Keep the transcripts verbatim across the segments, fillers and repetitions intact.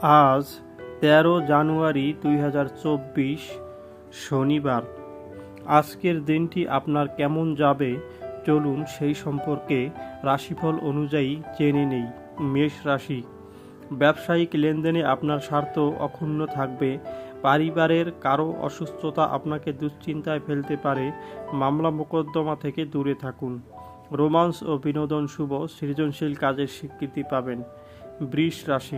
আজ তেরো জানুয়ারি দুই হাজার চব্বিশ শনিবার। আজকের দিনটি আপনার কেমন যাবে চলুন সেই সম্পর্কে রাশিফল অনুযায়ী জেনে নেই। মেষ রাশি, ব্যবসায়িক লেনদেনে আপনার স্বার্থ অক্ষুণ্ণ থাকবে। পরিবারের কারো অসুস্থতা আপনাকে দুশ্চিন্তায় ফেলতে পারে। মামলা মোকদ্দমা থেকে দূরে থাকুন। রোমান্স ও বিনোদন শুভ, সৃজনশীল কাজের স্বীকৃতি পাবেন। বৃষ রাশি,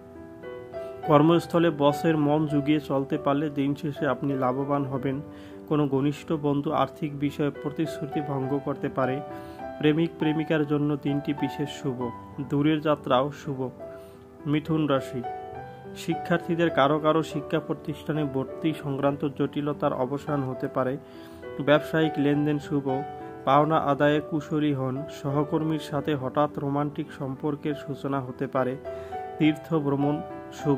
কর্মস্থলে বসের মন জুগিয়ে চলতে পারলে দিন শেষে আপনি লাভবান হবেন। কোনো ঘনিষ্ঠ বন্ধু আর্থিক বিষয়ে প্রতিশ্রুতি ভঙ্গ করতে পারে। প্রেমিক প্রেমিকার জন্য দিনটি বিশেষ শুভ, দূরের যাত্রাও শুভ। মিথুন রাশি, শিক্ষার্থীদের কারো কারো শিক্ষা প্রতিষ্ঠানে ভর্তি সংক্রান্ত জটিলতার অবসান হতে পারে। ব্যবসায়িক লেনদেন শুভ, পাওনা আদায়ে কুশলী হন। সহকর্মীর সাথে হঠাৎ রোমান্টিক সম্পর্কের সূচনা হতে পারে। তীর্থ ভ্রমণ শুভ।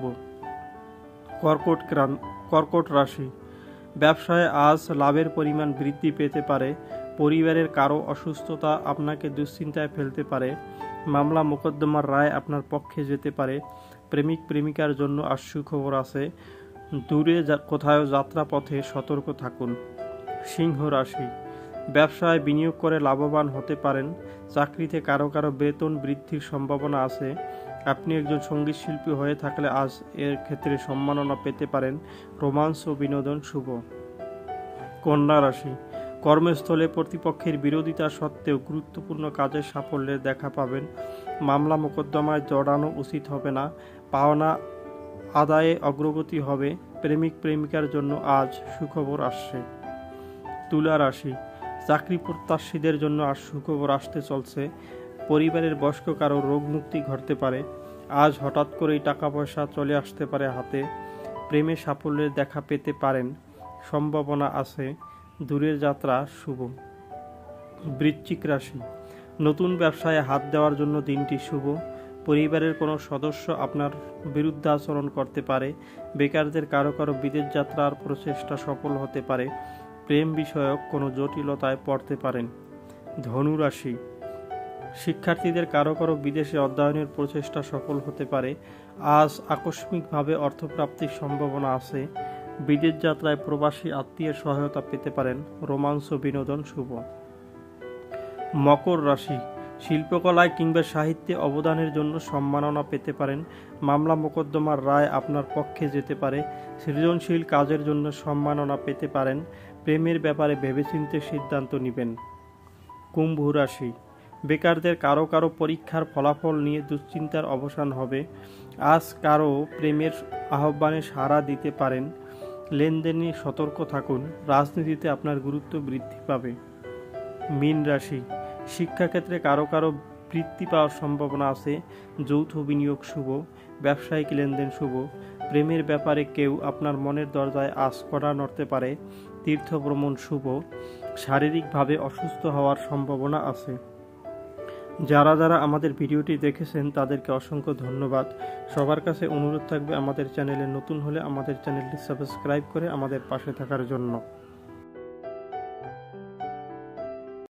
কর্কট কর্কট রাশি, ব্যবসায় আজ লাভের পরিমাণ বৃদ্ধি পেতে পারে। পরিবারের কারো অসুস্থতা আপনাকে দুশ্চিন্তায় ফেলতে পারে। মামলা মোকদ্দমার রায় আপনার পক্ষে যেতে পারে। প্রেমিক প্রেমিকার জন্য আজ সুখবর আছে। দূরে কোথাও যাত্রাপথে সতর্ক থাকুন। সিংহ রাশি, ব্যবসায় বিনিয়োগ করে লাভবান হতে পারেন। চাকরিতে কারো কারো বেতন বৃদ্ধির সম্ভাবনা আছে। আপনি একজন সঙ্গীত শিল্পী হয়ে থাকলে আজ এর ক্ষেত্রে সম্মাননা পেতে পারেন। রোমান্স ও বিনোদন শুভ। কন্যা রাশি, কর্মস্থলে প্রতিপক্ষের বিরোধিতা সত্ত্বেও গুরুত্বপূর্ণ কাজের সাফল্যের দেখা পাবেন। মামলা মোকদ্দমায় জড়ানো উচিত হবে না। পাওনা আদায়ে অগ্রগতি হবে। প্রেমিক প্রেমিকার জন্য আজ সুখবর আসছে। তুলা রাশি, চাকরি প্রত্যাশীদের জন্য আজ সুখবর আসতে চলছে। পরিবারের বয়স্ক কারো রোগ মুক্তি ঘটতে পারে। আজ হঠাৎ করেই টাকা পয়সা চলে আসতে পারে হাতে। প্রেমে সাফল্যের দেখা পেতে পারেন, সম্ভাবনা আছে। দূরের যাত্রা শুভ। বৃশ্চিক রাশি, নতুন ব্যবসায় হাত দেওয়ার জন্য দিনটি শুভ। পরিবারের কোনো সদস্য আপনার বিরুদ্ধে আচরণ করতে পারে। বেকারদের কারো কারো বিদেশ যাত্রার প্রচেষ্টা সফল হতে পারে। প্রেম বিষয়ক কোনো জটিলতায় পড়তে পারেন। ধনু রাশি, শিক্ষার্থীদের কারো কারো বিদেশে অধ্যয়নের প্রচেষ্টা সফল হতে পারে। আজ আকস্মিকভাবে অর্থপ্রাপ্তির সম্ভাবনা আছে। বিদেশ যাত্রায় প্রবাসী আত্মীয়ের সহায়তা পেতে পারেন। রোমান্স ও বিনোদন শুভ। মকর রাশি, শিল্পকলায় কিংবা সাহিত্যে অবদানের জন্য সম্মাননা পেতে পারেন। মামলা মোকদ্দমার রায় আপনার পক্ষে যেতে পারে। সৃজনশীল কাজের জন্য সম্মাননা পেতে পারেন। প্রেমের ব্যাপারে ভেবেচিন্তে সিদ্ধান্ত নেবেন। কুম্ভ রাশি, বেকারদের কারো কারো পরীক্ষার ফলাফল নিয়ে দুশ্চিন্তার অবসান হবে। আজ কারো প্রেমের আহ্বানে সাড়া দিতে পারেন। লেনদেনে সতর্ক থাকুন। রাজনীতিতে আপনার গুরুত্ব বৃদ্ধি পাবে। মীন রাশি, শিক্ষাক্ষেত্রে কারো কারো বৃত্তি পাওয়ার সম্ভাবনা আছে। যৌথ বিনিয়োগ শুভ। ব্যবসায়িক লেনদেন শুভ। প্রেমের ব্যাপারে কেউ আপনার মনের দরজায় আজ কড়া নড়তে পারে। তীর্থ ভ্রমণ শুভ। শারীরিকভাবে অসুস্থ হওয়ার সম্ভাবনা আছে। যারা যারা আমাদের ভিডিওটি দেখেছেন তাদেরকে অসংখ্য ধন্যবাদ। সবার কাছে অনুরোধ থাকবে আমাদের চ্যানেলে নতুন হলে আমাদের চ্যানেলটি সাবস্ক্রাইব করে আমাদের পাশে থাকার জন্য।